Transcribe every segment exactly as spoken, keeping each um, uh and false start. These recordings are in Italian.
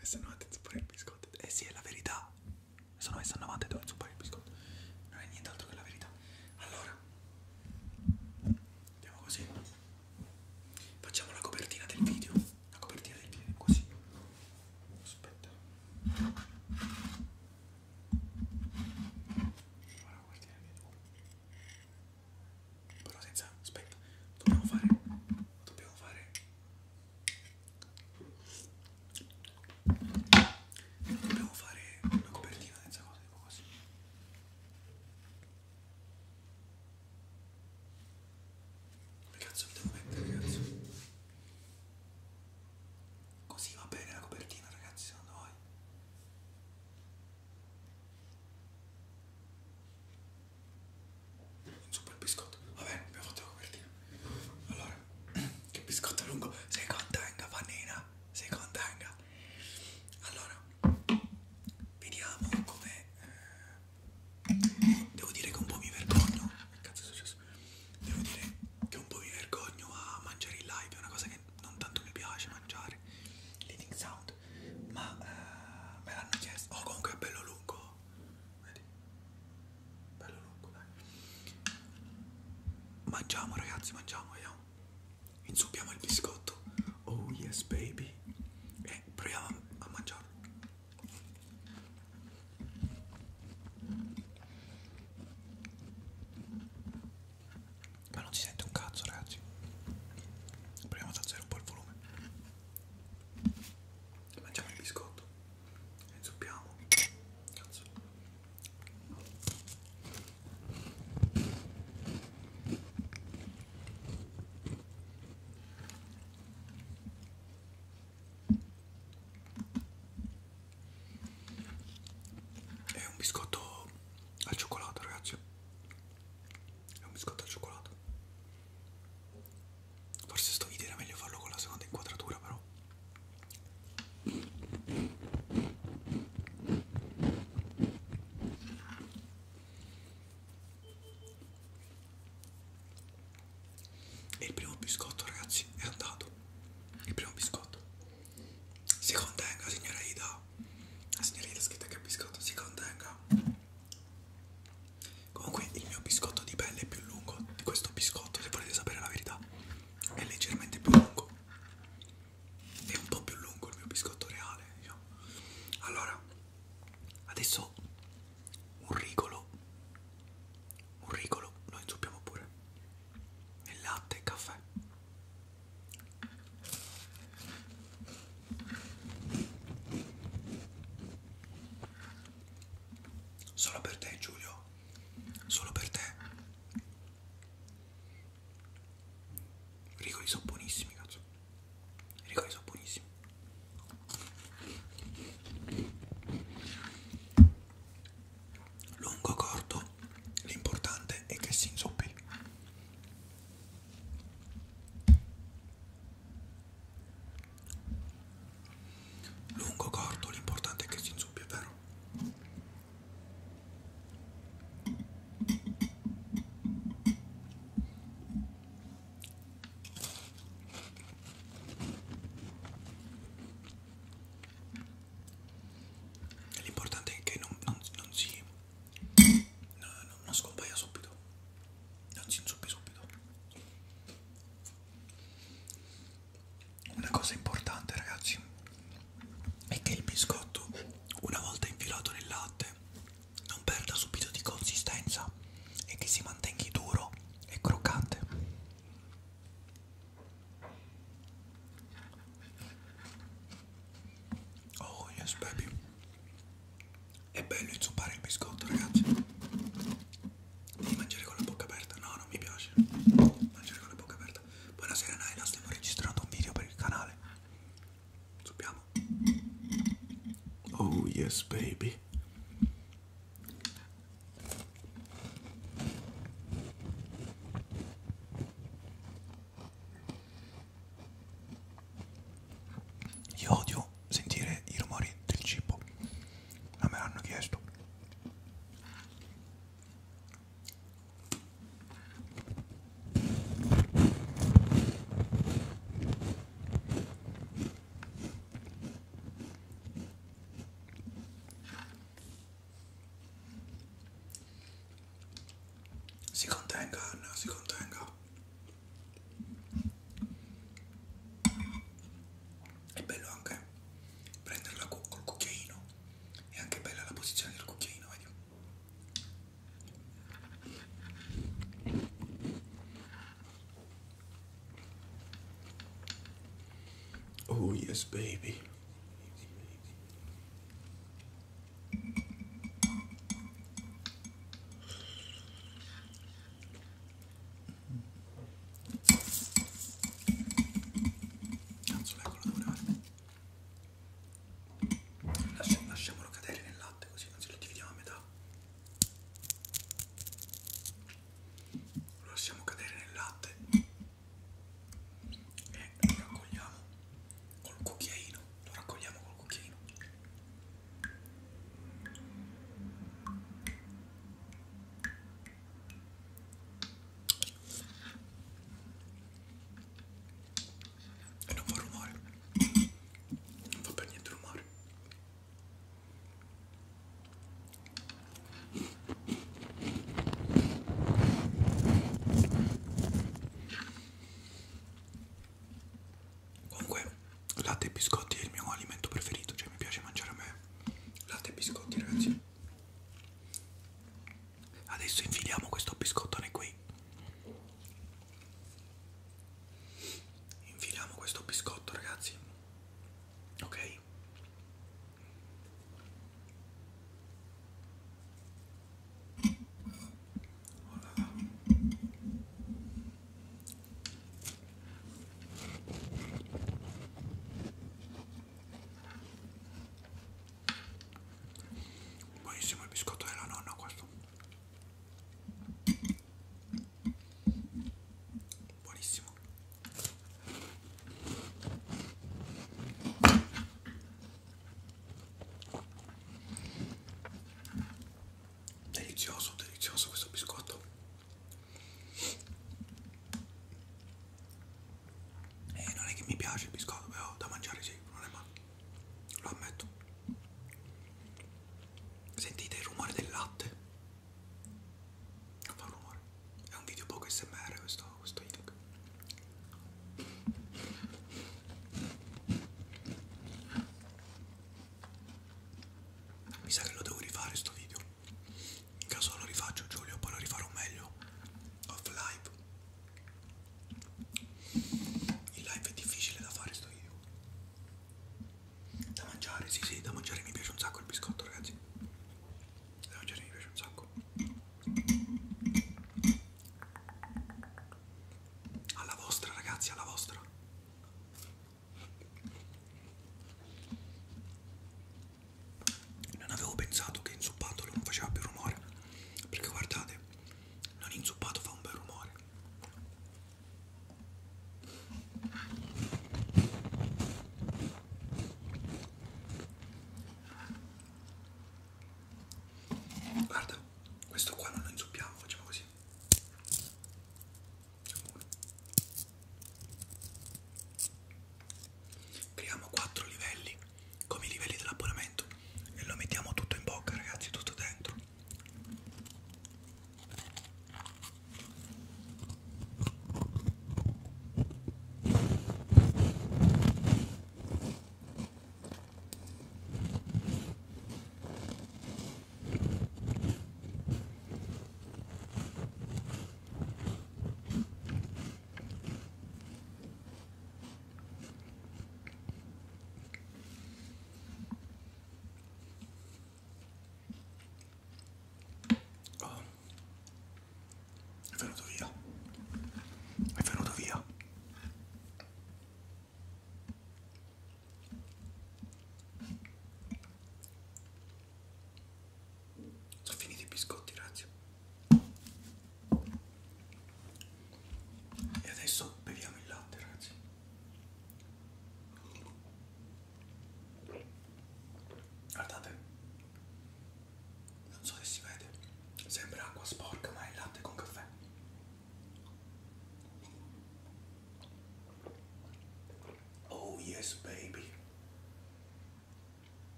messo a novanta inzuppare il biscotto. Eh sì, è la verità. Mi sono messo a novanta e devo inzuppare il biscotto. Non è nient'altro che la verità. Allora, andiamo così. Facciamo la copertina del video. La copertina del video, così. Aspetta. Ora la copertina del video. Però senza... Aspetta. Dobbiamo fare... Dobbiamo fare... Dobbiamo fare una copertina senza cose, tipo così. Come cazzo mi devo mettere, ragazzi? Così va bene la copertina, ragazzi, secondo voi? Non so per il biscotto. Va bene, abbiamo fatto la copertina. Allora, che biscotto lungo. Si contenga, panina. Si contenga. Allora, vediamo come... Devo dire che un po' mi vergogno. Che cazzo è successo? Devo dire che un po' mi vergogno a mangiare in live. È una cosa che non tanto mi piace mangiare. L'eating sound. Ma eh, me l'hanno chiesto. Oh, comunque è bello lungo. Vedi? Bello lungo, dai. Mangiamo, ragazzi, mangiamo, vediamo. Insuppiamo il biscotto. Oh yes, baby. E proviamo a, a mangiarlo. Ma non si sente un cazzo, ragazzi. Proviamo ad alzare un po' il volume. Mangiamo il biscotto. E insuppiamo. Cazzo. È un biscotto al cioccolato, ragazzi. È un biscotto al cioccolato. Forse sto video era meglio farlo con la seconda inquadratura, però. E il primo biscotto, ragazzi, è andato. Il primo biscotto. Si contenga, signora Ida. La signora Ida ha scritto che è biscotto. Si contenga. Comunque il mio biscotto di pelle è più lungo di questo biscotto, se volete sapere la verità. È leggermente più lungo. È un po' più lungo il mio biscotto reale, diciamo. Allora, adesso un rigolo. Un rigolo lo insuppiamo pure. Nel latte e caffè. Solo per te, Giulio. Solo per te. I rigoli sono buonissimi, cazzo. I rigoli sono buonissimi. Lungo, corto, l'importante è che si insuppi. Lungo, corto, l'importante è che si insuppi, è vero? L'importante è che non, non, non si... No, no, non scompaia subito. Non si insuppi subito. Una cosa importante, ragazzi, è che il biscotto, una volta infilato nel latte, non perda subito di consistenza e che si mantenga duro e croccante. Oh yes, baby. È bello inzuppare il biscotto, ragazzi. Devi mangiare con la bocca aperta. No, non mi piace mangiare con la bocca aperta. Buonasera Naila, stiamo registrando un video per il canale. Inzuppiamo. Oh yes, baby. Io odio sentire i rumori del cibo, ma me l'hanno chiesto. contenga, Anna, si contenga. È bello anche prenderla col cucchiaino, è anche bella la posizione del cucchiaino, vedi? Oh yes baby. Cazzo, eccolo dove va. Lascia, lasciamolo cadere nel latte così non se lo dividiamo a metà. Lo lasciamo cadere nel latte e lo raccogliamo col cucchiaino.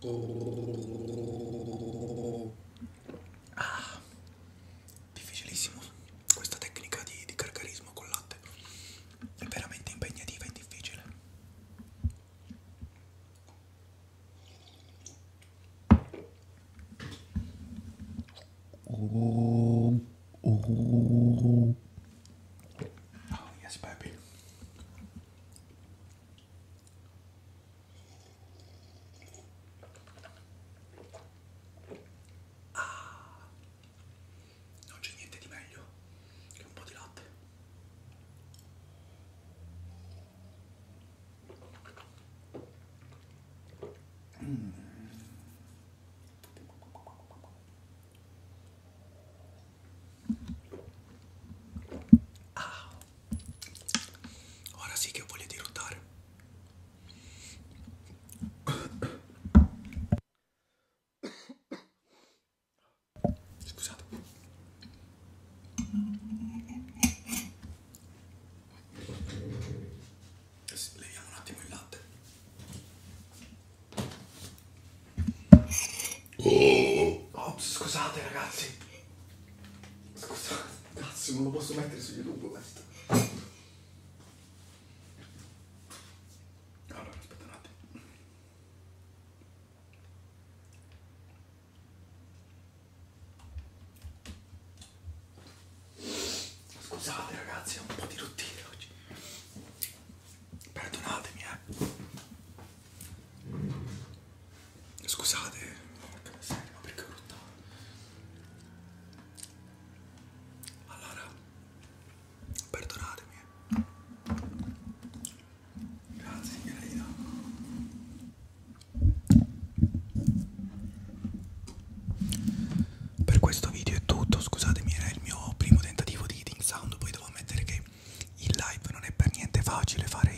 Ah, difficilissimo. Questa tecnica di, di gargarismo con latte è veramente impegnativa e difficile. Oh, oh. Oh, yes, baby. Ah, non c'è niente di meglio che un po' di latte. Mm. Ah, ora sì che ho voglia di ruttare. Scusate. Leviamo un attimo il latte. Ops, scusate ragazzi. Scusate, cazzo, non lo posso mettere su YouTube questo. Allora, aspetta un attimo. Scusate ragazzi, ho un po' di routine oggi. Perdonatemi, eh. Scusate, porca miseria, ma perché ho ruttato? Allora, perdonatemi. Grazie, signorina. Per questo video è tutto, scusatemi, era il mio primo tentativo di eating sound, poi devo ammettere che in live non è per niente facile fare